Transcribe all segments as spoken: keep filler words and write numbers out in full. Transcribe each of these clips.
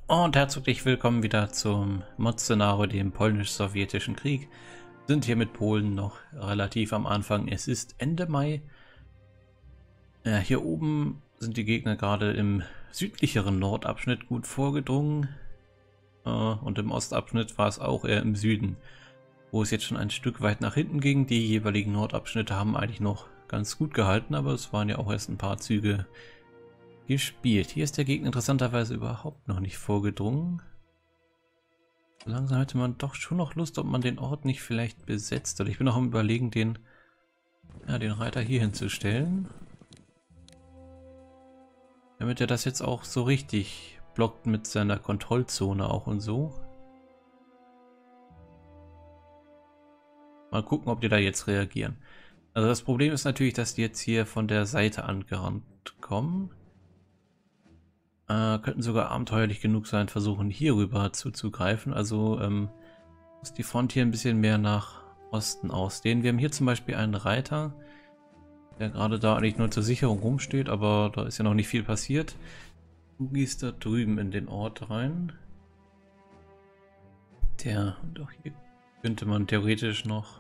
Und herzlich willkommen wieder zum Mod-Szenario, dem polnisch-sowjetischen Krieg. Wir sind hier mit Polen noch relativ am Anfang. Es ist Ende Mai. Ja, hier oben sind die Gegner gerade im südlicheren Nordabschnitt gut vorgedrungen. Und im Ostabschnitt war es auch eher im Süden, wo es jetzt schon ein Stück weit nach hinten ging. Die jeweiligen Nordabschnitte haben eigentlich noch ganz gut gehalten, aber es waren ja auch erst ein paar Züge gespielt. Hier ist der Gegner interessanterweise überhaupt noch nicht vorgedrungen. Langsam hätte man doch schon noch Lust, ob man den Ort nicht vielleicht besetzt. Oder ich bin noch am Überlegen, den, ja, den Reiter hier hinzustellen. Damit er das jetzt auch so richtig blockt mit seiner Kontrollzone auch und so. Mal gucken, ob die da jetzt reagieren. Also das Problem ist natürlich, dass die jetzt hier von der Seite angerannt kommen. Äh, könnten sogar abenteuerlich genug sein, versuchen hier rüber zuzugreifen. Also ähm, muss die Front hier ein bisschen mehr nach Osten ausdehnen. Wir haben hier zum Beispiel einen Reiter, der gerade da eigentlich nur zur Sicherung rumsteht, aber da ist ja noch nicht viel passiert. Du gehst da drüben in den Ort rein. Der, und auch hier könnte man theoretisch noch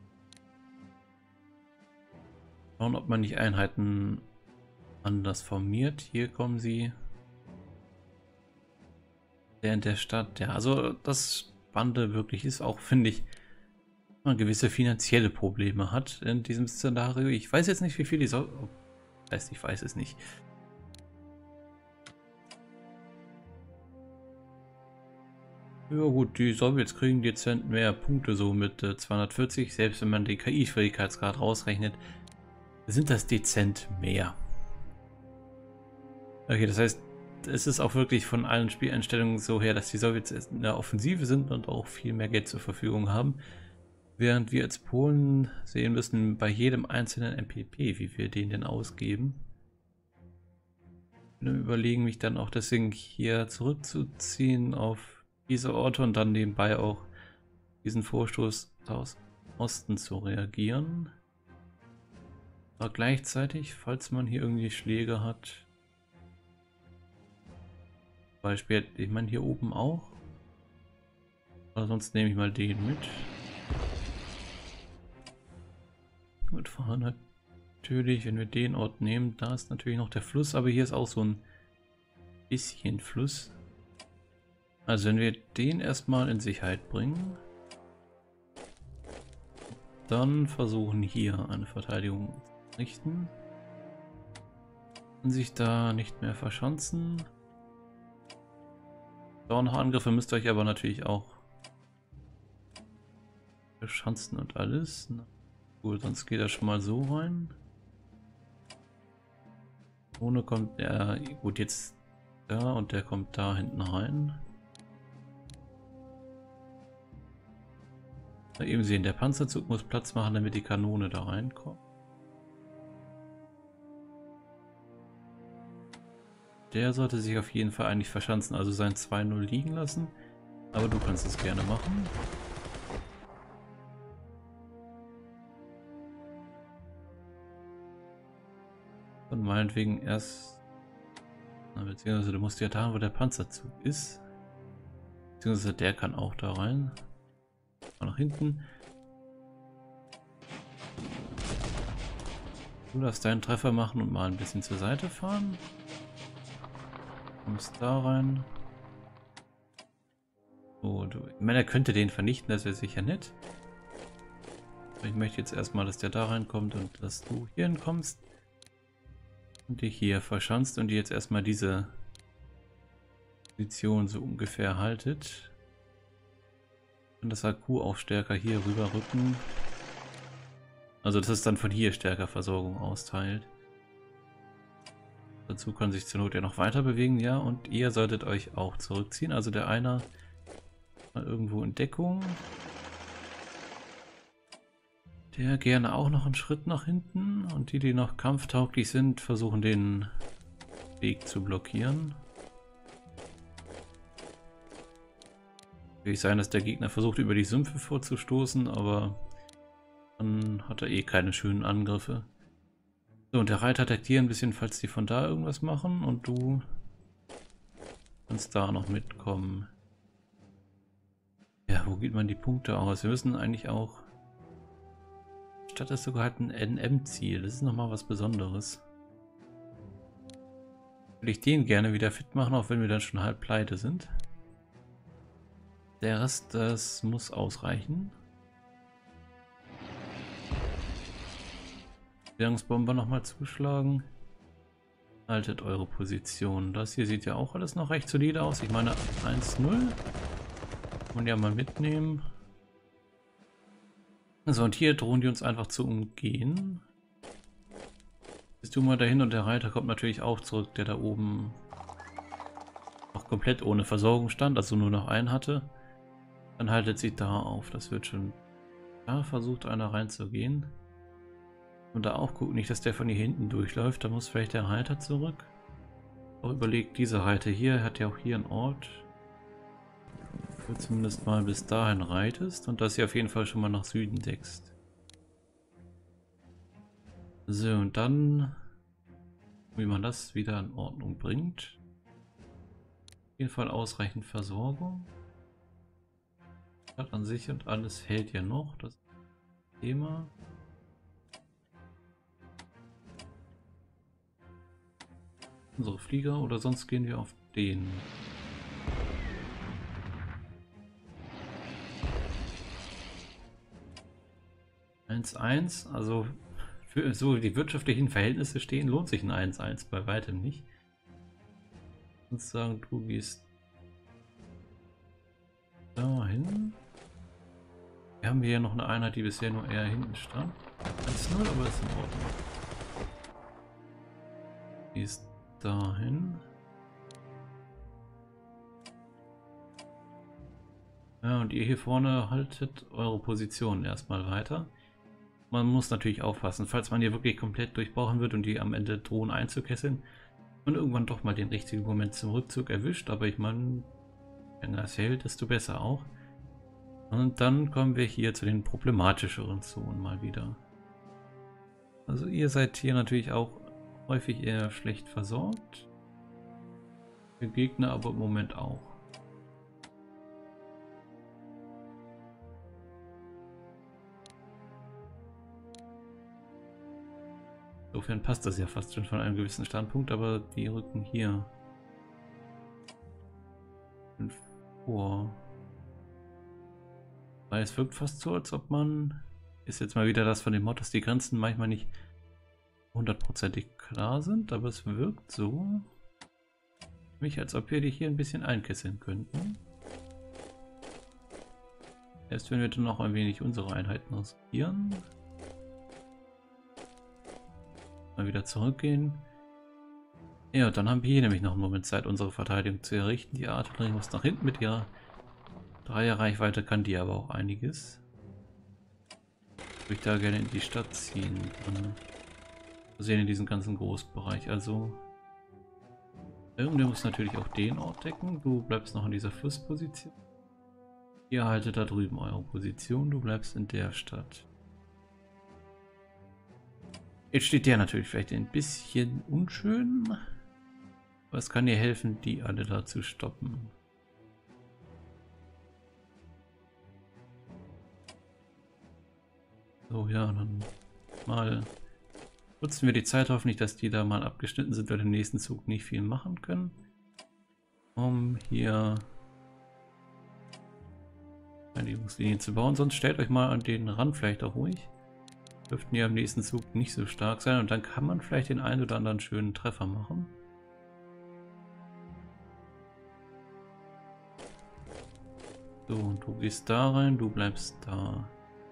schauen, ob man nicht Einheiten anders formiert. Hier kommen sie. Der in der Stadt, ja, also das Spannende wirklich ist auch, finde ich, man gewisse finanzielle Probleme hat in diesem Szenario. Ich weiß jetzt nicht, wie viel die soll. Oh, das heißt, ich weiß es nicht. Ja gut, die Sowjets kriegen dezent mehr Punkte, so mit äh, zweihundertvierzig, selbst wenn man den K I-Schwierigkeitsgrad rausrechnet, sind das dezent mehr. Okay, das heißt, es ist auch wirklich von allen Spieleinstellungen so her, dass die Sowjets in der Offensive sind und auch viel mehr Geld zur Verfügung haben. Während wir als Polen sehen müssen, bei jedem einzelnen M P P, wie wir den denn ausgeben. Wir überlegen, mich dann auch deswegen hier zurückzuziehen auf diese Orte und dann nebenbei auch diesen Vorstoß aus Osten zu reagieren. Aber gleichzeitig, falls man hier irgendwie Schläge hat, Beispiel, ich meine hier oben auch. Aber sonst nehme ich mal den mit. Gut, fahren natürlich, wenn wir den Ort nehmen, da ist natürlich noch der Fluss, aber hier ist auch so ein bisschen Fluss. Also wenn wir den erstmal in Sicherheit bringen, dann versuchen hier eine Verteidigung zu richten. Und sich da nicht mehr verschanzen. Angriffe müsst ihr euch aber natürlich auch verschanzen und alles. Na, gut, sonst geht er schon mal so rein. Ohne kommt er, gut, jetzt da und der kommt da hinten rein. Na, eben sehen, der Panzerzug muss Platz machen, damit die Kanone da reinkommt. Der sollte sich auf jeden Fall eigentlich verschanzen, also sein zwei null liegen lassen. Aber du kannst es gerne machen. Und meinetwegen erst... Na, beziehungsweise du musst ja da, wo der Panzerzug ist. Beziehungsweise der kann auch da rein. Mal nach hinten. Du darfst deinen Treffer machen und mal ein bisschen zur Seite fahren. Kommst da rein. So, du, ich meine, er könnte den vernichten, das wäre sicher nett. Aber ich möchte jetzt erstmal, dass der da reinkommt und dass du hier hinkommst. Und dich hier verschanzt und die jetzt erstmal diese Position so ungefähr haltet. Und das A Q auch stärker hier rüber rücken. Also, dass es dann von hier stärker Versorgung austeilt. Dazu kann sich zur Not ja noch weiter bewegen, ja, und ihr solltet euch auch zurückziehen. Also der einer mal irgendwo in Deckung. Der gerne auch noch einen Schritt nach hinten und die, die noch kampftauglich sind, versuchen den Weg zu blockieren. Kann sein, dass der Gegner versucht, über die Sümpfe vorzustoßen, aber dann hat er eh keine schönen Angriffe. So, und der Reiter attackt hier ein bisschen, falls die von da irgendwas machen und du kannst da noch mitkommen. Ja, wo geht man die Punkte aus? Wir müssen eigentlich auch... Stadt ist sogar halt ein N M-Ziel. Das ist nochmal was Besonderes. Würde ich den gerne wieder fit machen, auch wenn wir dann schon halb pleite sind. Der Rest, das muss ausreichen. Währungsbomber nochmal zuschlagen. Haltet eure Position. Das hier sieht ja auch alles noch recht solide aus. Ich meine eins null. Und ja mal mitnehmen. So, und hier drohen die uns einfach zu umgehen. Bist du mal dahin und der Reiter kommt natürlich auch zurück, der da oben noch komplett ohne Versorgung stand, also nur noch einen hatte. Dann haltet sie da auf. Das wird schon... Da versucht einer reinzugehen. Und da auch gucken, nicht, dass der von hier hinten durchläuft. Da muss vielleicht der Reiter zurück. Auch überlegt, dieser Reiter hier hat ja auch hier einen Ort. Wo du zumindest mal bis dahin reitest und das hier auf jeden Fall schon mal nach Süden deckst. So, und dann, wie man das wieder in Ordnung bringt. Auf jeden Fall ausreichend Versorgung. Stadt an sich und alles hält ja noch. Das Thema. Unsere Flieger oder sonst gehen wir auf den. eins eins, also für so die wirtschaftlichen Verhältnisse stehen, lohnt sich ein eins eins bei weitem nicht. Und sagen, du gehst dahin. Wir haben hier noch eine Einheit, die bisher nur eher hinten stand. eins null, aber ist in Ordnung. Die ist dahin. Ja, und ihr hier vorne haltet eure Position erstmal weiter. Man muss natürlich aufpassen, falls man hier wirklich komplett durchbrochen wird und die am Ende drohen einzukesseln und irgendwann doch mal den richtigen Moment zum Rückzug erwischt. Aber ich meine, wenn das hält, desto besser auch. Und dann kommen wir hier zu den problematischeren Zonen mal wieder. Also ihr seid hier natürlich auch häufig eher schlecht versorgt. Der Gegner aber im Moment auch. Insofern passt das ja fast schon von einem gewissen Standpunkt, aber die rücken hier vor. Weil es wirkt fast so, als ob man, ist jetzt mal wieder das von den Mod, dass die Grenzen manchmal nicht hundertprozentig klar sind, aber es wirkt so, für mich, als ob wir die hier ein bisschen einkesseln könnten. Erst wenn wir dann noch ein wenig unsere Einheiten riskieren. Mal wieder zurückgehen. Ja, dann haben wir hier nämlich noch einen Moment Zeit, unsere Verteidigung zu errichten. Die Artillerie muss nach hinten mit ihrer Dreierreichweite, kann die aber auch einiges. Würde ich da gerne in die Stadt ziehen. Wir sehen in diesem ganzen Großbereich. Also, irgendwer muss natürlich auch den Ort decken. Du bleibst noch in dieser Flussposition. Ihr haltet da drüben eure Position. Du bleibst in der Stadt. Jetzt steht der natürlich vielleicht ein bisschen unschön, aber es kann dir helfen, die alle da zu stoppen. So, ja, dann mal nutzen wir die Zeit hoffentlich, dass die da mal abgeschnitten sind und im nächsten Zug nicht viel machen können. Um hier Verteidigungslinien zu bauen, sonst stellt euch mal an den Rand vielleicht auch ruhig. Dürften ja im nächsten Zug nicht so stark sein und dann kann man vielleicht den einen oder anderen schönen Treffer machen. So, und du gehst da rein, du bleibst da.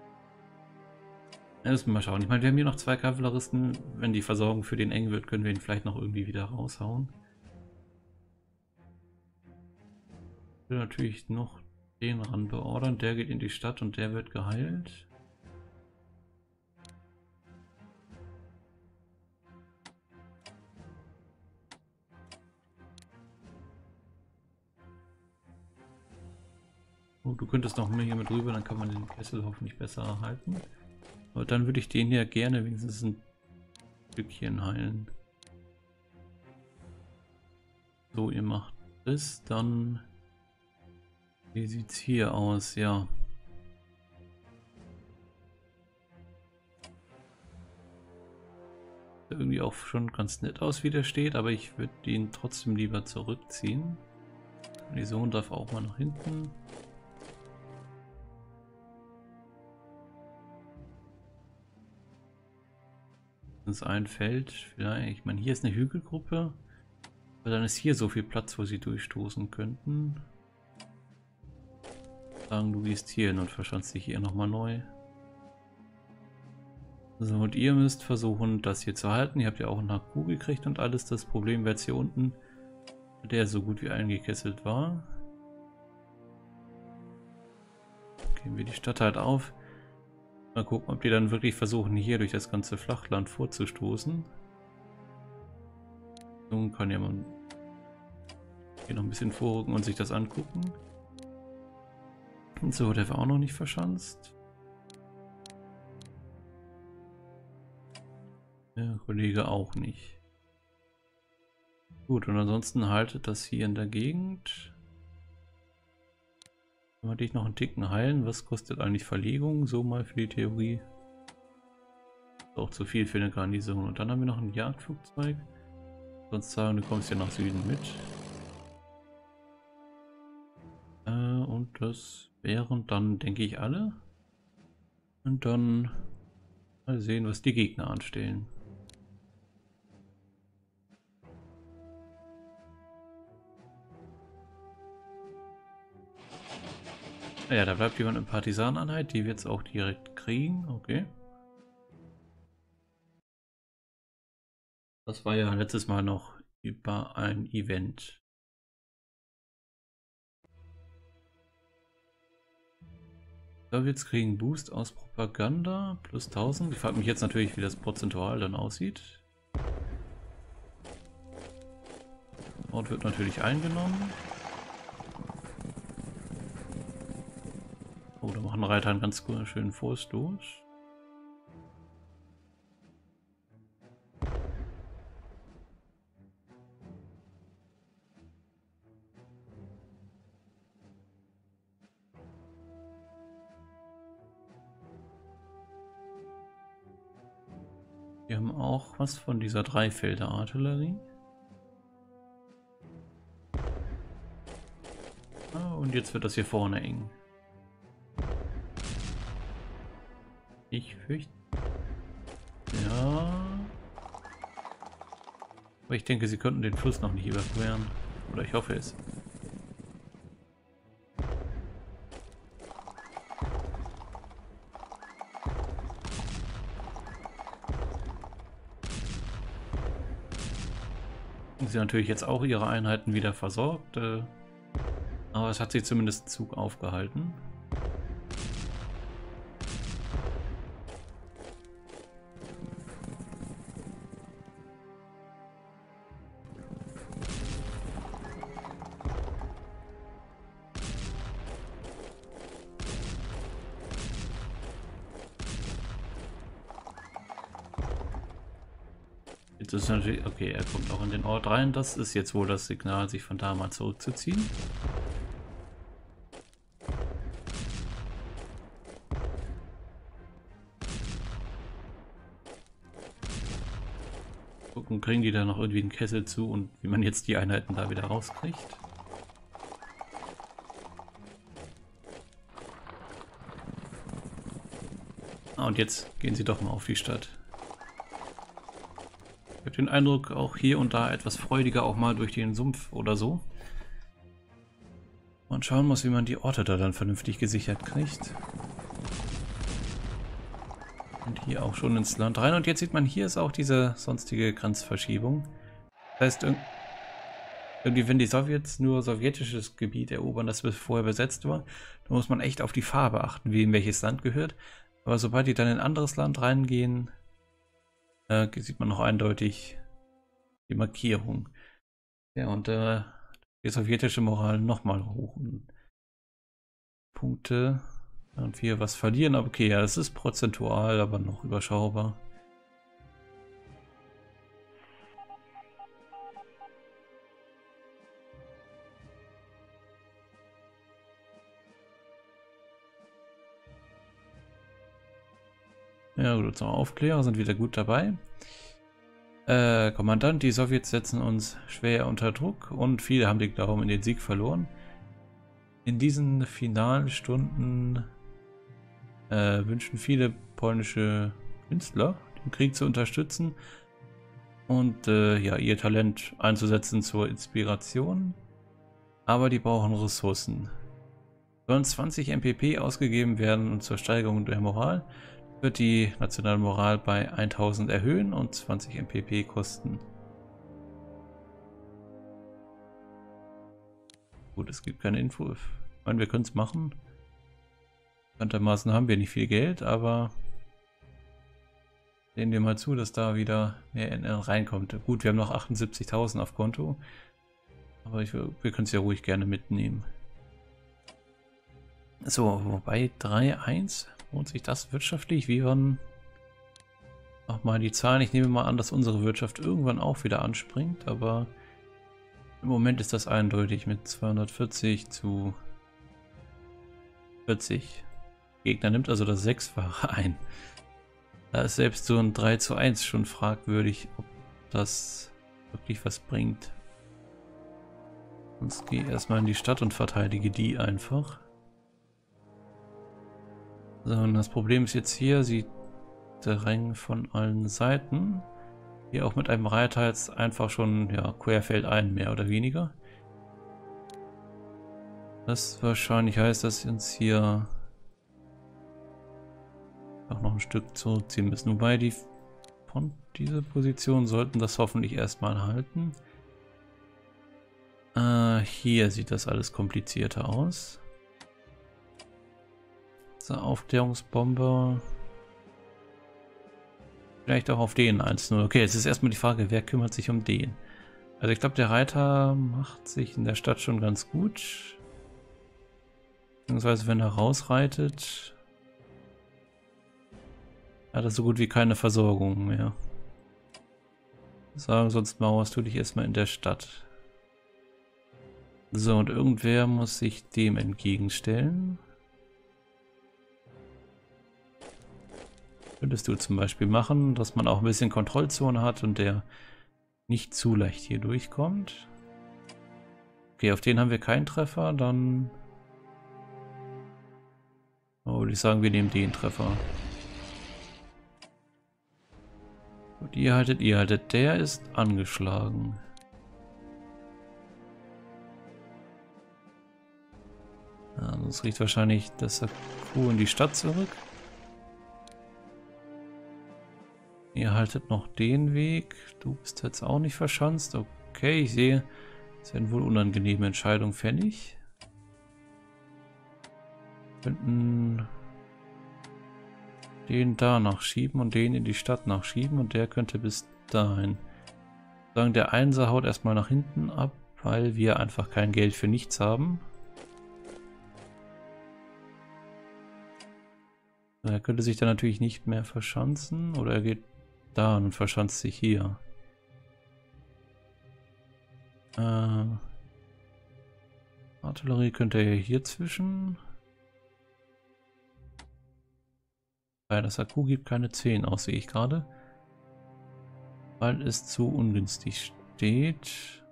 Ja, müssen wir mal schauen. Ich meine, wir haben hier noch zwei Kavalleristen. Wenn die Versorgung für den eng wird, können wir ihn vielleicht noch irgendwie wieder raushauen. Ich will natürlich noch den ran beordern. Der geht in die Stadt und der wird geheilt. Oh, du könntest noch mehr hier mit rüber, dann kann man den Kessel hoffentlich besser erhalten. Aber dann würde ich den hier gerne wenigstens ein Stückchen heilen. So, ihr macht ist, dann wie sieht es hier aus? Ja. Irgendwie auch schon ganz nett aus, wie der steht, aber ich würde ihn trotzdem lieber zurückziehen. Die Sohn darf auch mal nach hinten. Das ist ein Feld, vielleicht. Ich meine, hier ist eine Hügelgruppe. Aber dann ist hier so viel Platz, wo sie durchstoßen könnten. Sagen, du gehst hier hin und verschanzt dich hier nochmal neu. So, und ihr müsst versuchen, das hier zu halten. Ihr habt ja auch einen H Q gekriegt und alles. Das Problem wäre jetzt hier unten, der so gut wie eingekesselt war. Geben wir die Stadt halt auf. Mal gucken, ob die dann wirklich versuchen, hier durch das ganze Flachland vorzustoßen. Nun kann ja man hier noch ein bisschen vorrücken und sich das angucken. Und so, der war auch noch nicht verschanzt. Der Kollege auch nicht. Gut, und ansonsten haltet das hier in der Gegend. Wollte ich noch einen Ticken heilen? Was kostet eigentlich Verlegung? So mal für die Theorie. Ist auch zu viel für eine Garnison. Und dann haben wir noch ein Jagdflugzeug. Sonst sagen, du kommst ja nach Süden mit. Äh, und das wären dann, denke ich, alle. Und dann mal sehen, was die Gegner anstellen. Ja, da bleibt jemand in Partisaneneinheit, die wird es auch direkt kriegen, okay. Das war ja letztes Mal noch über ein Event. Sowjets kriegen Boost aus Propaganda plus tausend. Ich frage mich jetzt natürlich, wie das prozentual dann aussieht. Ort wird natürlich eingenommen. Oh, da machen Reiter einen ganz schönen Vorstoß. Wir haben auch was von dieser Dreifelder-Artillerie. Ah, und jetzt wird das hier vorne eng. Ich fürchte... Ja... Aber ich denke, sie könnten den Fluss noch nicht überqueren. Oder ich hoffe es. Sie natürlich jetzt auch ihre Einheiten wieder versorgt. Äh, aber es hat sich zumindest Zug aufgehalten. Jetzt ist natürlich, okay, er kommt auch in den Ort rein. Das ist jetzt wohl das Signal, sich von da mal zurückzuziehen. Gucken, kriegen die da noch irgendwie einen Kessel zu und wie man jetzt die Einheiten da wieder rauskriegt. Ah, und jetzt gehen sie doch mal auf die Stadt. Ich habe den Eindruck, auch hier und da etwas freudiger auch mal durch den Sumpf oder so. Man schauen muss, wie man die Orte da dann vernünftig gesichert kriegt. Und hier auch schon ins Land rein. Und jetzt sieht man, hier ist auch diese sonstige Grenzverschiebung. Das heißt, irgendwie, wenn die Sowjets nur sowjetisches Gebiet erobern, das vorher besetzt war, dann muss man echt auf die Farbe achten, wie in welches Land gehört. Aber sobald die dann in ein anderes Land reingehen, äh, sieht man noch eindeutig die Markierung. Ja, und äh, die sowjetische Moral nochmal hoch. Punkte. Und wir was verlieren, aber okay, ja, das ist prozentual, aber noch überschaubar. Ja gut, unsere Aufklärer sind wieder gut dabei. Äh, Kommandant, die Sowjets setzen uns schwer unter Druck und viele haben den Glauben in den Sieg verloren. In diesen finalen Stunden äh, wünschen viele polnische Künstler, den Krieg zu unterstützen und äh, ja, ihr Talent einzusetzen zur Inspiration. Aber die brauchen Ressourcen. Sollen zwanzig M P P ausgegeben werden und zur Steigerung der Moral, wird die nationale Moral bei tausend erhöhen und zwanzig M P P kosten. Gut, es gibt keine Info. Ich meine, wir können es machen. Bekanntermaßen haben wir nicht viel Geld, aber sehen wir mal zu, dass da wieder mehr N R reinkommt. Gut, wir haben noch achtundsiebzigtausend auf Konto, aber ich, wir können es ja ruhig gerne mitnehmen. So, wobei drei eins, lohnt sich das wirtschaftlich? Wie waren auch mal die Zahlen? Ich nehme mal an, dass unsere Wirtschaft irgendwann auch wieder anspringt, aber im Moment ist das eindeutig mit zweihundertvierzig zu vierzig. Gegner nimmt also das Sechsfache ein. Da ist selbst so ein drei zu eins schon fragwürdig, ob das wirklich was bringt. Sonst gehe ich erstmal in die Stadt und verteidige die einfach. So, und das Problem ist jetzt hier, sie drängen von allen Seiten. Hier auch mit einem Reiter jetzt einfach schon, ja, querfeld ein, mehr oder weniger. Das wahrscheinlich heißt, dass sie uns hier auch noch ein Stück zurückziehen müssen. Wobei die von dieser Position sollten das hoffentlich erstmal halten. Äh, hier sieht das alles komplizierter aus. So, Aufklärungsbomber. Vielleicht auch auf den eins null. Okay, jetzt ist erstmal die Frage, wer kümmert sich um den? Also ich glaube, der Reiter macht sich in der Stadt schon ganz gut. Beziehungsweise wenn er rausreitet, hat er so gut wie keine Versorgung mehr. Sagen, sonst mauerst du dich erstmal in der Stadt. So, und irgendwer muss sich dem entgegenstellen. Könntest du zum Beispiel machen, dass man auch ein bisschen Kontrollzone hat und der nicht zu leicht hier durchkommt. Okay, auf den haben wir keinen Treffer, dann oh, würde ich sagen, wir nehmen den Treffer. Und ihr haltet, ihr haltet, der ist angeschlagen. Ja, das riecht wahrscheinlich das Kuh in die Stadt zurück. Ihr haltet noch den Weg. Du bist jetzt auch nicht verschanzt. Okay, ich sehe, es werden wohl unangenehme Entscheidungen fällig. Wir könnten den da nachschieben und den in die Stadt nachschieben und der könnte bis dahin. Sagen, der Einser haut erstmal nach hinten ab, weil wir einfach kein Geld für nichts haben. Er könnte sich dann natürlich nicht mehr verschanzen oder er geht da und verschanzt sich hier. Äh, Artillerie könnte er hier zwischen. Weil das Akku gibt keine zehn aus, sehe ich gerade. Weil es zu ungünstig steht.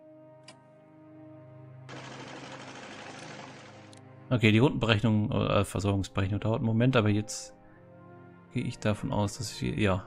Okay, die Rundenberechnung, äh, Versorgungsberechnung dauert einen Moment, aber jetzt gehe ich davon aus, dass wir, ja.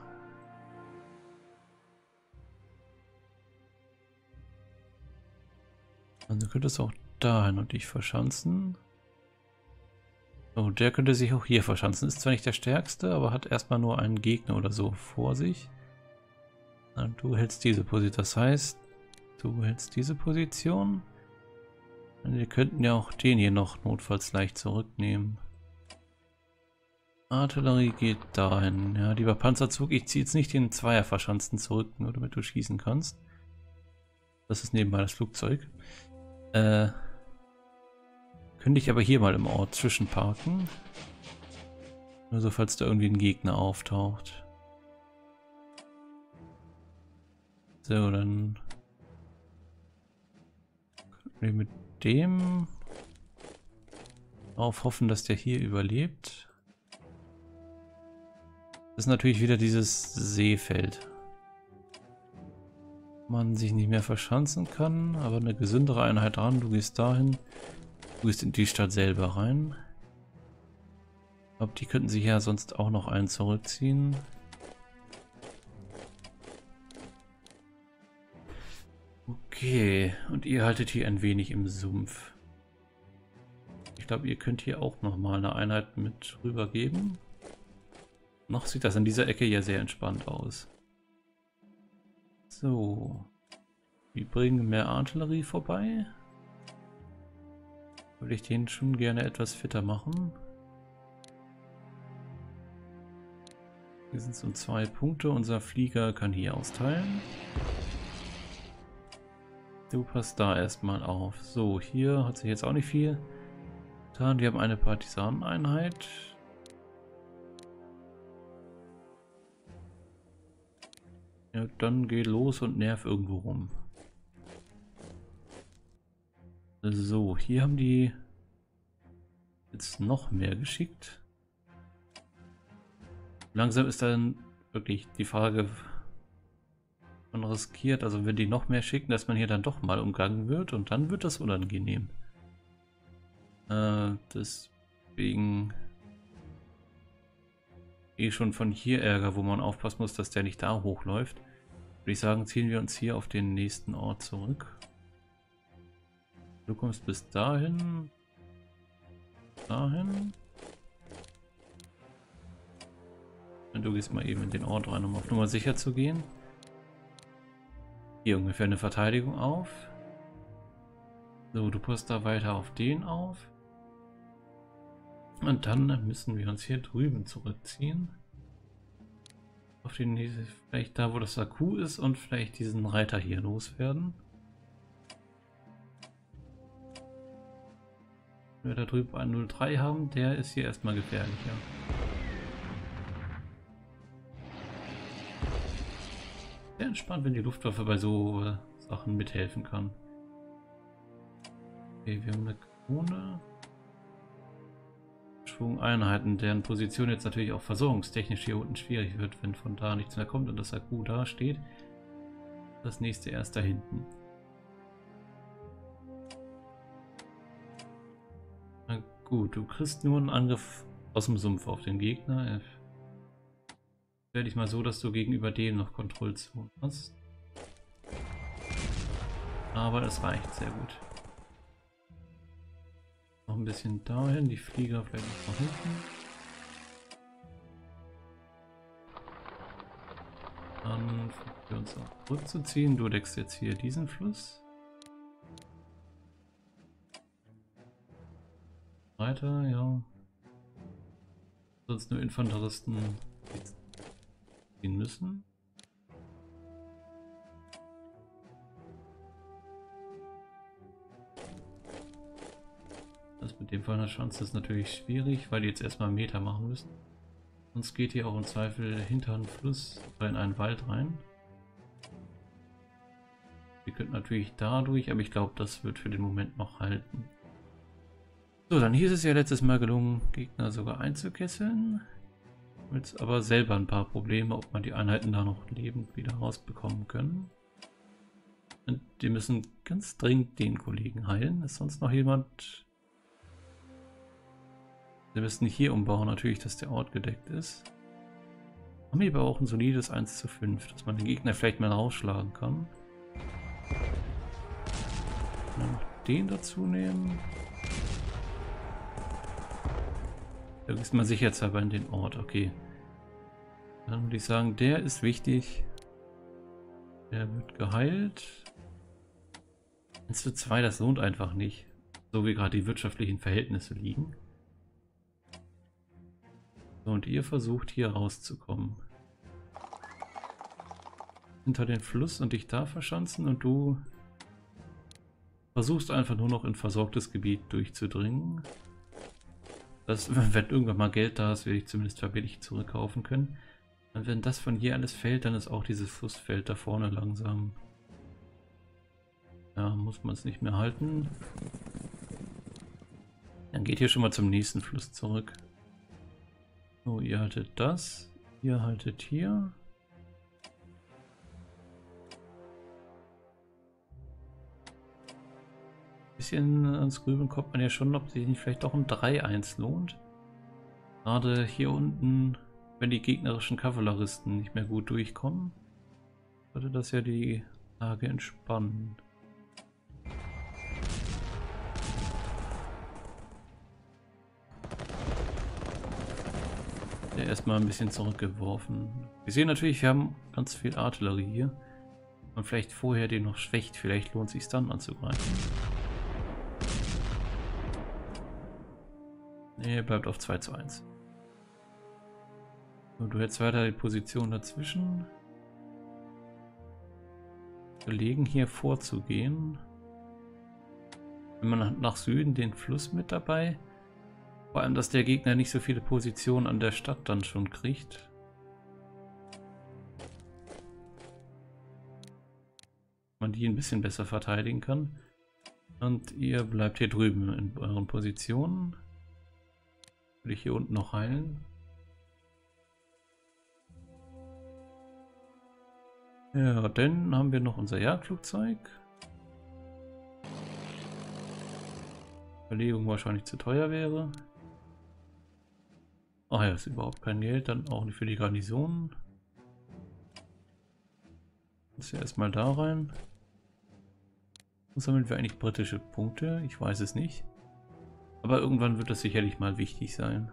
Also könnte es auch dahin und dich verschanzen. So, der könnte sich auch hier verschanzen. Ist zwar nicht der stärkste, aber hat erstmal nur einen Gegner oder so vor sich. Und du hältst diese Position. Das heißt, du hältst diese Position. Und wir könnten ja auch den hier noch notfalls leicht zurücknehmen. Artillerie geht dahin. Ja, lieber Panzerzug, ich ziehe jetzt nicht den Zweier verschanzten zurück, nur damit du schießen kannst. Das ist nebenbei das Flugzeug. Äh, könnte ich aber hier mal im Ort zwischenparken. Nur so, falls da irgendwie ein Gegner auftaucht. So, dann können wir mit dem darauf hoffen, dass der hier überlebt. Das ist natürlich wieder dieses Seefeld. Man sich nicht mehr verschanzen kann, aber eine gesündere Einheit dran. Du gehst dahin. Du gehst in die Stadt selber rein. Ich glaube, die könnten sich ja sonst auch noch einen zurückziehen. Okay, und ihr haltet hier ein wenig im Sumpf. Ich glaube, ihr könnt hier auch nochmal eine Einheit mit rübergeben. Noch sieht das in dieser Ecke ja sehr entspannt aus. So. Wir bringen mehr Artillerie vorbei. Würde ich den schon gerne etwas fitter machen. Hier sind so zwei Punkte. Unser Flieger kann hier austeilen. Du passt da erstmal auf. So, hier hat sich jetzt auch nicht viel getan. Wir haben eine Partisaneneinheit. Ja, dann geh los und nerv irgendwo rum. So, hier haben die jetzt noch mehr geschickt. Langsam ist dann wirklich die Frage, man riskiert, also wenn die noch mehr schicken, dass man hier dann doch mal umgangen wird und dann wird das unangenehm. Äh, deswegen eh schon von hier Ärger, wo man aufpassen muss, dass der nicht da hochläuft. Würde ich sagen, ziehen wir uns hier auf den nächsten Ort zurück. Du kommst bis dahin. Dahin. Und du gehst mal eben in den Ort rein, um auf Nummer sicher zu gehen. Hier ungefähr eine Verteidigung auf. So, du passt da weiter auf den auf. Und dann müssen wir uns hier drüben zurückziehen. Auf den nächsten, vielleicht da, wo das Saku ist und vielleicht diesen Reiter hier loswerden. Wenn wir da drüben einen null drei haben, der ist hier erstmal gefährlicher. Sehr entspannt, wenn die Luftwaffe bei so äh, Sachen mithelfen kann. Okay, wir haben eine Krone. Schwung-Einheiten, deren Position jetzt natürlich auch versorgungstechnisch hier unten schwierig wird, wenn von da nichts mehr kommt und das Saku da steht. Das nächste erst da hinten. Na gut, du kriegst nur einen Angriff aus dem Sumpf auf den Gegner. Werde ich mal so, dass du gegenüber dem noch Kontrollzonen hast. Aber es reicht sehr gut. Noch ein bisschen dahin, die Flieger vielleicht noch nach hinten. Dann versuchen wir uns auch zurückzuziehen. Du deckst jetzt hier diesen Fluss. Weiter, ja. Sonst nur Infanteristen ziehen müssen. Das mit dem Fall der Chance ist natürlich schwierig, weil die jetzt erstmal Meter machen müssen. Sonst geht hier auch im Zweifel hinter einen Fluss oder in einen Wald rein. Wir könnten natürlich dadurch, aber ich glaube, das wird für den Moment noch halten. So, dann hier ist es ja letztes Mal gelungen, Gegner sogar einzukesseln. Jetzt aber selber ein paar Probleme, ob man die Einheiten da noch lebend wieder rausbekommen können. Und die müssen ganz dringend den Kollegen heilen. Ist sonst noch jemand? Wir müssen hier umbauen, natürlich, dass der Ort gedeckt ist. Haben wir aber auch ein solides eins zu fünf, dass man den Gegner vielleicht mal rausschlagen kann. Dann den dazu nehmen. Da ist man sicherheitshalber in den Ort, okay. Dann würde ich sagen, der ist wichtig. Der wird geheilt. eins zu zwei, das lohnt einfach nicht. So wie gerade die wirtschaftlichen Verhältnisse liegen. So, und ihr versucht hier rauszukommen. Hinter den Fluss und dich da verschanzen und du versuchst einfach nur noch in versorgtes Gebiet durchzudringen. Das, wenn irgendwann mal Geld da ist, werde ich zumindest verbilligt zurückkaufen können. Und wenn das von hier alles fällt, dann ist auch dieses Flussfeld da vorne langsam. Ja, muss man es nicht mehr halten. Dann geht hier schon mal zum nächsten Fluss zurück. So, ihr haltet das. Ihr haltet hier. Bisschen ans Grübeln kommt man ja schon, ob sich nicht vielleicht doch ein drei eins lohnt. Gerade hier unten, wenn die gegnerischen Kavalleristen nicht mehr gut durchkommen, würde das ja die Lage entspannen. Der erstmal ein bisschen zurückgeworfen. Wir sehen natürlich, wir haben ganz viel Artillerie hier. Und vielleicht vorher den noch schwächt, vielleicht lohnt es sich dann anzugreifen. Ne, bleibt auf zwei zu eins. Und du hättest weiter die Position dazwischen. Überlegen hier vorzugehen. Wenn man nach Süden den Fluss mit dabei. Vor allem, dass der Gegner nicht so viele Positionen an der Stadt dann schon kriegt. Man die ein bisschen besser verteidigen kann. Und ihr bleibt hier drüben in euren Positionen. Will ich hier unten noch heilen. Ja, dann haben wir noch unser Jagdflugzeug. Überlegung wahrscheinlich zu teuer wäre. Ach ja, ist überhaupt kein Geld, dann auch nicht für die Garnison. Jetzt erstmal da rein. Und sammeln wir eigentlich britische Punkte? Ich weiß es nicht. Aber irgendwann wird das sicherlich mal wichtig sein.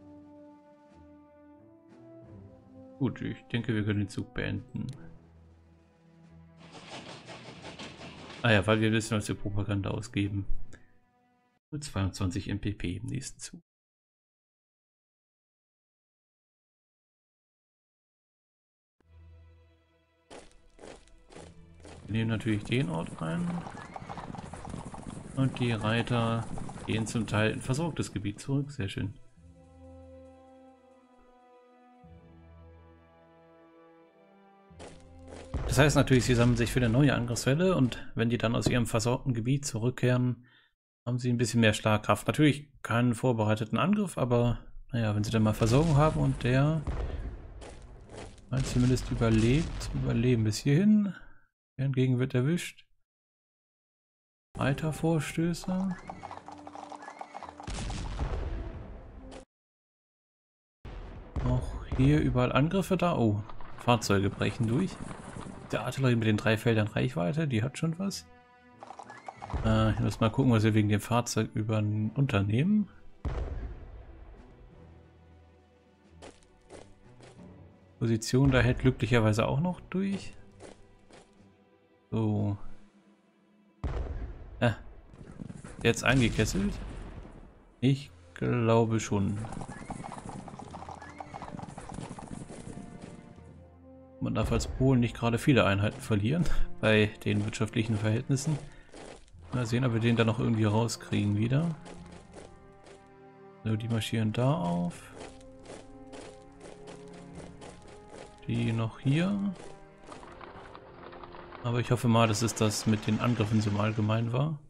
Gut, ich denke, wir können den Zug beenden. Ah ja, weil wir wissen, was wir Propaganda ausgeben. Nur zweiundzwanzig M P P im nächsten Zug. Wir nehmen natürlich den Ort ein. Und die Reiter gehen zum Teil in versorgtes Gebiet zurück. Sehr schön. Das heißt natürlich, sie sammeln sich für eine neue Angriffswelle und wenn die dann aus ihrem versorgten Gebiet zurückkehren, haben sie ein bisschen mehr Schlagkraft. Natürlich keinen vorbereiteten Angriff, aber naja, wenn sie dann mal Versorgung haben und der halt zumindest überlebt, überleben bis hierhin. Hingegen wird erwischt. Weiter Vorstöße. Auch hier überall Angriffe da. Oh, Fahrzeuge brechen durch. Der Artillerie mit den drei Feldern Reichweite, die hat schon was. Äh, ich muss mal gucken, was wir wegen dem Fahrzeug über unternehmen. Position da hält glücklicherweise auch noch durch. So. Ja. Jetzt eingekesselt? Ich glaube schon. Man darf als Polen nicht gerade viele Einheiten verlieren bei den wirtschaftlichen Verhältnissen. Mal sehen, ob wir den dann noch irgendwie rauskriegen wieder. So, die marschieren da auf. Die noch hier. Aber ich hoffe mal, dass es das mit den Angriffen so im Allgemeinen war.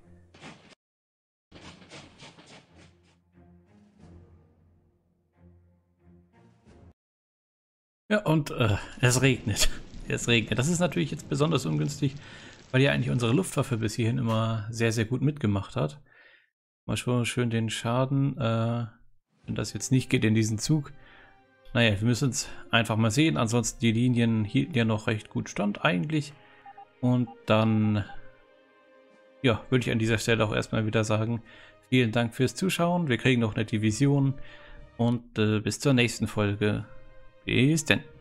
Ja, und äh, es regnet. Es regnet. Das ist natürlich jetzt besonders ungünstig, weil ja eigentlich unsere Luftwaffe bis hierhin immer sehr, sehr gut mitgemacht hat. Mal schon schön den Schaden, äh, wenn das jetzt nicht geht in diesen Zug. Naja, wir müssen es einfach mal sehen. Ansonsten die Linien hielten ja noch recht gut stand eigentlich. Und dann, ja, würde ich an dieser Stelle auch erstmal wieder sagen, vielen Dank fürs Zuschauen. Wir kriegen noch eine Division und äh, bis zur nächsten Folge. Bis denn.